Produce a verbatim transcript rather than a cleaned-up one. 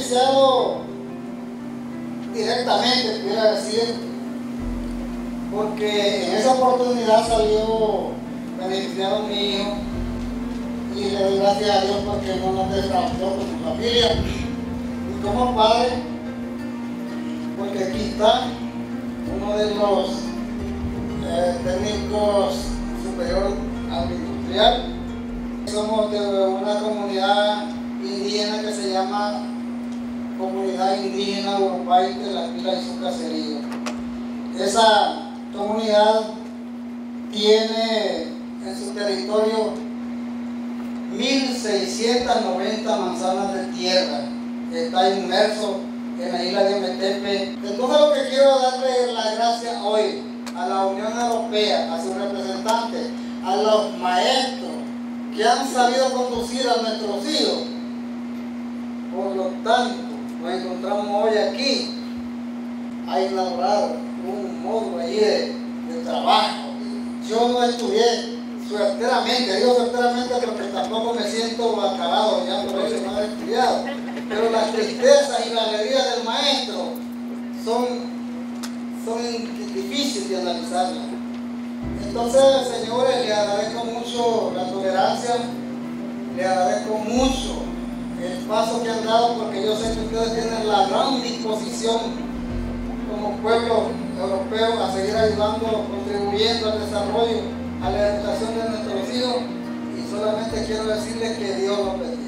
beneficiado directamente, quiero decir, porque en esa oportunidad salió beneficiado mi hijo y le doy gracias a Dios porque no nos defraudó con su familia y como padre, porque aquí está uno de los eh, técnicos superior agroindustrial. Somos de una comunidad indígena que se llama Comunidad Indígena Urupay de la Pila y su caserío. Esa comunidad tiene en su territorio mil seiscientas noventa manzanas de tierra, que está inmerso en la isla de Ometepe. Entonces lo que quiero darle las gracias hoy a la Unión Europea, a sus representantes, a los maestros que han sabido conducir a nuestros hijos. Por lo tanto, nos encontramos hoy aquí a inaugurar un módulo allí de, de trabajo. Yo no estudié suerteramente, digo suerteramente porque tampoco me siento acabado ya por eso no haber estudiado, pero las tristezas y las alegrías del maestro son, son difíciles de analizarlas. Entonces, señores, le agradezco mucho la tolerancia, le agradezco mucho el paso que han dado, porque yo sé que ustedes tienen la gran disposición como pueblo europeo a seguir ayudando, contribuyendo al desarrollo, a la educación de nuestros hijos, y solamente quiero decirles que Dios los bendiga.